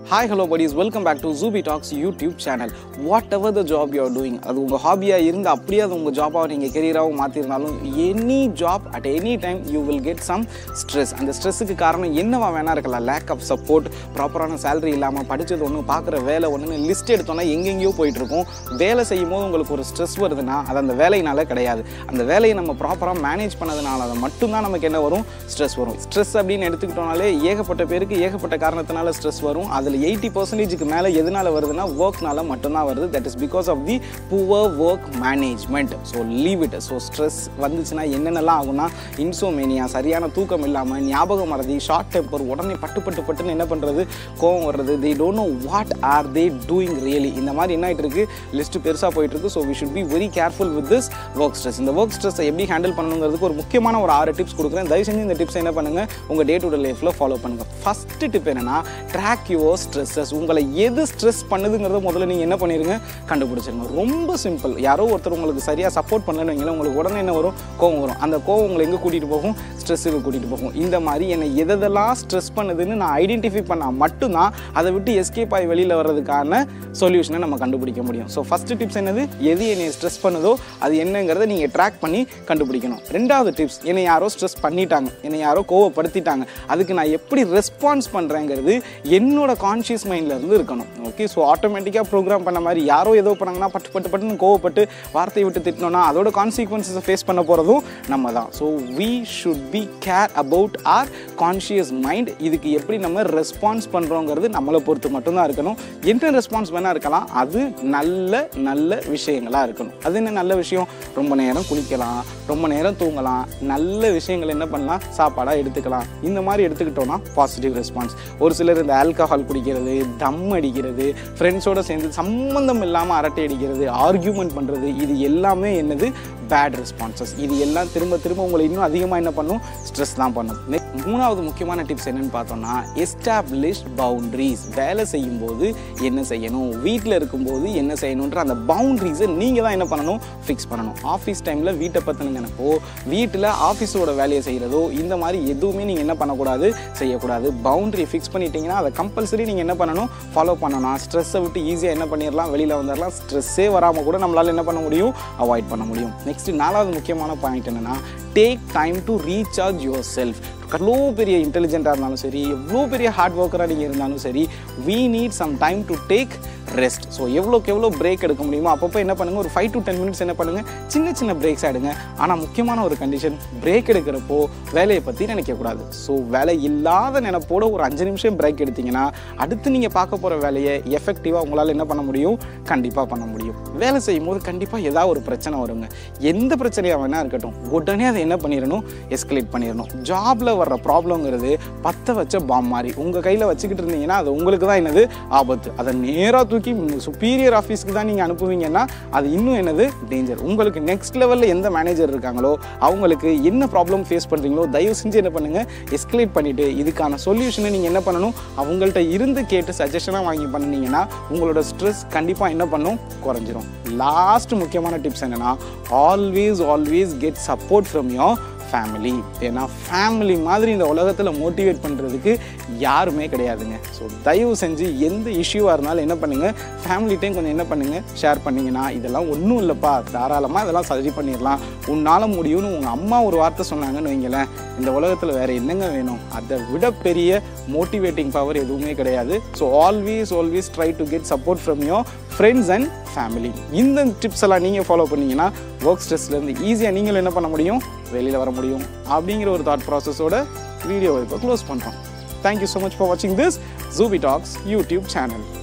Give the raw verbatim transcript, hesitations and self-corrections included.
Hi, hello buddies, welcome back to Zubi Talks YouTube channel. Whatever the job you are doing, அது உங்க ஹாபியா இருந்து அப்படியே அது உங்க ஜாபா நீங்க கரியராவும் மாத்திரனாலும் any job at any time you will get some stress. அந்த ஸ்ட்ரெஸ்க்கு காரணம் என்னவா வேணா இருக்கலாம். lack of support, ப்ராப்பரான salary இல்லாம படிச்சது ஒண்ணு பார்க்குற வேலை ஒண்ணுன்னு லிஸ்ட் எடுத்தோம்னா எங்கெங்கயோ போயிட்டு இருக்கும். வேலை செய்யும்போது உங்களுக்கு ஒரு ஸ்ட்ரெஸ் வருதுன்னா அது அந்த வேலையினால கிடையாது. அந்த வேலையை நம்ம ப்ராப்பரா மேனேஜ் பண்ணதுனால அது மட்டும் தான் நமக்கு என்ன வரும், ஸ்ட்ரெஸ் வரும். ஸ்ட்ரெஸ் அப்படின்னு எடுத்துக்கிட்டோம்னாலே ஏகப்பட்ட பேருக்கு ஏகப்பட்ட காரணத்தினால ஸ்ட்ரெஸ் வரும். அதுல eighty percent க்கு மேல எதனால வருதுன்னா workனால மட்டும் தான் வருது. that is because of the poor work management. so leave it. so stress வந்துச்சுனா என்னென்னலாம் ஆகும்னா insomnia, சரியான தூக்கம் இல்லாம, ஞாபக மறதி, ஷார்ட் டெம்பர், உடனே பட்டு பட்டு பட்டுன்னு என்ன பண்றது, கோவம் வர்றது, they don't know what are they doing really. இந்த மாதிரி என்ன ஆயிட்டு இருக்கு, லிஸ்ட் பெருசா போயிட்டு இருக்கு. so we should be very careful with this work stress. இந்த work stress எப்படி ஹேண்டில் பண்ணணும்ங்கிறதுக்கு ஒரு முக்கியமான ஒரு ஆறு டிப்ஸ் கொடுக்குறேன். தயவு செஞ்சு இந்த டிப்ஸ் என்ன பண்ணுங்க, உங்க டே டு டே லைஃப்ல ஃபாலோ பண்ணுங்க. ஃபர்ஸ்ட் டிப் என்னன்னா, track your ஸ்ட்ரெஸ்ஸஸ். உங்களை எது ஸ்ட்ரெஸ் பண்ணுதுங்கிறத முதல்ல நீங்கள் என்ன பண்ணிடுங்க, கண்டுபிடிச்சிருங்க. ரொம்ப சிம்பிள். யாரோ ஒருத்தர் உங்களுக்கு சரியாக சப்போர்ட் பண்ணலன்னு வைங்களேன், உங்களுக்கு உடனே என்ன வரும், கோவம் வரும். அந்த கோவம் உங்களை எங்கே கூட்டிகிட்டு போகும், ஸ்ட்ரெஸ்ஸுக்கு கூட்டிகிட்டு போகும். இந்த மாதிரி என்னை எதெல்லாம் ஸ்ட்ரெஸ் பண்ணுதுன்னு நான் ஐடென்டிஃபை பண்ணால் மட்டும்தான் அதை விட்டு எஸ்கேப் ஆகி வெளியில் வர்றதுக்கான சொல்யூஷனை நம்ம கண்டுபிடிக்க முடியும். ஸோ ஃபஸ்ட்டு டிப்ஸ் என்னது, எது என்னை ஸ்ட்ரெஸ் பண்ணுதோ அது என்னங்கிறத நீங்கள் ட்ராக் பண்ணி கண்டுபிடிக்கணும். ரெண்டாவது டிப்ஸ், என்னை யாரோ ஸ்ட்ரெஸ் பண்ணிட்டாங்க, என்னை யாரோ கோவப்படுத்திட்டாங்க, அதுக்கு நான் எப்படி ரெஸ்பான்ஸ் பண்ணுறேங்கிறது என்னோட கான்ஷியஸ் மைண்டில் இருந்து இருக்கணும். ஓகே, ஸோ ஆட்டோமேட்டிக்காக ப்ரோக்ராம் பண்ண மாதிரி யாரோ ஏதோ பண்ணாங்கன்னா பட்டு பட்டு பட்டுன்னு கோவப்பட்டு வார்த்தையை விட்டு திட்டினோன்னா அதோட கான்சிக்வன்ஸை ஃபேஸ் பண்ண போகிறதும் நம்ம தான். So we should be care about our conscious mind. இதுக்கு எப்படி நம்ம ரெஸ்பான்ஸ் பண்ணுறோங்கிறது நம்மளை பொறுத்து மட்டும்தான் இருக்கணும். என்ன ரெஸ்பான்ஸ் வேணால் இருக்கலாம், அது நல்ல நல்ல விஷயங்களாக இருக்கணும். அது என்ன நல்ல விஷயம், ரொம்ப நேரம் குளிக்கலாம், ரொம்ப நேரம் தூங்கலாம், நல்ல விஷயங்கள் என்ன பண்ணலாம், சாப்பாடாக எடுத்துக்கலாம். இந்த மாதிரி எடுத்துக்கிட்டோன்னா பாசிட்டிவ் ரெஸ்பான்ஸ். ஒரு சிலர் இந்த ஆல்கஹால் குடிக்கிறது, தம் அடிக்கிறது, ஃப்ரெண்ட்ஸோடு சேர்ந்து சம்மந்தம் இல்லாமல் அரட்டை அடிக்கிறது, ஆர்கியூமெண்ட் பண்ணுறது, இது எல்லாமே என்னது, பேட் ரெஸ்பான்சஸ். இது எல்லாம் திரும்ப திரும்ப உங்களை இன்னும் அதிகமாக என்ன பண்ணும், ஸ்ட்ரெஸ் தான் பண்ணும். மூணாவது முக்கியமான டிப்ஸ் என்னென்னு பார்த்தோம்னா, எஸ்டாப்ளிஷ் பவுண்ட்ரிஸ். வேலை செய்யும்போது என்ன செய்யணும், வீட்டில் இருக்கும்போது என்ன செய்யணுன்ற அந்த பவுண்ட்ரிஸை நீங்கள் தான் என்ன பண்ணணும், ஃபிக்ஸ் பண்ணணும். ஆஃபீஸ் டைமில் வீட்டை பற்றின நினைப்போ, வீட்டில் ஆஃபீஸோட வேலையை செய்கிறதோ, இந்த மாதிரி எதுவுமே நீங்கள் என்ன பண்ணக்கூடாது, செய்யக்கூடாது. பவுண்ட்ரி ஃபிக்ஸ் பண்ணிட்டீங்கன்னா அதை கம்பல்சரி நீங்கள் என்ன பண்ணணும், ஃபாலோ பண்ணணும். ஸ்ட்ரெஸ்ஸை விட்டு ஈஸியாக என்ன பண்ணிடலாம், வெளியில் வந்துடலாம். ஸ்ட்ரெஸ்ஸே வராமல் கூட நம்மளால் என்ன பண்ண முடியும், அவாய்ட் பண்ண முடியும். நெக்ஸ்ட் நாலாவது முக்கியமான பாயிண்ட் என்னன்னா, take time to recharge yourself. எவ்வளோ பெரிய இன்டெலிஜென்ட்டாக இருந்தாலும் சரி, எவ்வளோ பெரிய ஹார்ட் ஒர்க்கராக நீங்கள் இருந்தாலும் சரி, we need some time to take rest. So எவ்வளோக்கு எவ்வளோ பிரேக் எடுக்க முடியுமோ அப்பப்போ என்ன பண்ணுங்கள், ஒரு ஃபைவ் டு டென் மினிட்ஸ் என்ன பண்ணுங்கள், சின்ன சின்ன பிரேக்ஸ் எடுங்க. ஆனால் முக்கியமான ஒரு கண்டிஷன், பிரேக் எடுக்கிறப்போ வேலையை பற்றி நினைக்கக்கூடாது. ஸோ வேலை இல்லாத நினைப்போட ஒரு அஞ்சு நிமிஷம் பிரேக் எடுத்திங்கன்னா அடுத்து நீங்கள் பார்க்க போகிற வேலையை எஃபெக்டிவாக உங்களால் என்ன பண்ண முடியும், கண்டிப்பாக பண்ண முடியும். வேலை செய்யும் போது கண்டிப்பாக ஏதாவது ஒரு பிரச்சனை வருங்க. எந்த பிரச்சனையாக வேணா இருக்கட்டும், உடனே அதை என்ன பண்ணிடணும், எஸ்கலேட் பண்ணிடணும். ஜாபில் வர்ற ப்ராப்ளங்கிறது பற்ற வச்ச பாம் மாதிரி உங்கள் கையில் வச்சுக்கிட்டு இருந்தீங்கன்னா அது உங்களுக்கு தான் என்னது, ஆபத்து. அதை நேராக தூக்கி சுப்பீரியர் ஆஃபீஸ்க்கு தான் நீங்கள் அனுப்புவீங்கன்னா அது இன்னும் என்னது, டேஞ்சர். உங்களுக்கு நெக்ஸ்ட் லெவலில் எந்த மேனேஜர் இருக்காங்களோ அவங்களுக்கு என்ன ப்ராப்ளம் ஃபேஸ் பண்ணுறீங்களோ தயவு செஞ்சு என்ன பண்ணுங்கள், எஸ்கலேட் பண்ணிவிட்டு இதுக்கான சொல்யூஷனை நீங்கள் என்ன பண்ணணும், அவங்கள்ட்ட இருந்து கேட்டு சஜஷனாக வாங்கி பண்ணிங்கன்னா உங்களோட ஸ்ட்ரெஸ் கண்டிப்பாக என்ன பண்ணும், குறைஞ்சிரும். லாஸ்ட் முக்கியமான டிப்ஸ் என்னென்னா, always always get support from your family. ஏன்னா ஃபேமிலி மாதிரி இந்த உலகத்தில் மோட்டிவேட் பண்ணுறதுக்கு யாருமே கிடையாதுங்க. ஸோ தயவு செஞ்சு எந்த இஷ்யூவாக இருந்தாலும் என்ன பண்ணுங்கள், ஃபேமிலிட்டையும் கொஞ்சம் என்ன பண்ணுங்கள், ஷேர் பண்ணிங்கன்னா இதெல்லாம் ஒன்றும் இல்லைப்பா, தாராளமாக இதெல்லாம் சரி பண்ணிடலாம், உன்னால் முடியும்னு உங்கள் அம்மா ஒரு வார்த்தை சொன்னாங்கன்னு வைங்களேன், இந்த உலகத்தில் வேறு என்னங்க வேணும், அதை விட பெரிய மோட்டிவேட்டிங் பவர் எதுவுமே கிடையாது. So always always try to get support from your friends and family. இந்த டிப்ஸ் எல்லாம் நீங்கள் ஃபாலோ பண்ணிங்கன்னா ஒர்க் ஸ்ட்ரெஸ்லேருந்து ஈஸியாக நீங்களும் என்ன பண்ண முடியும், வெளியில் வர முடியும். அப்படிங்கிற ஒரு தாட் ப்ராசஸோட வீடியோவை இப்போ க்ளோஸ் பண்ணுறோம். தேங்க்யூ ஸோ மச் ஃபார் வாட்சிங் this Zubi Talks YouTube channel.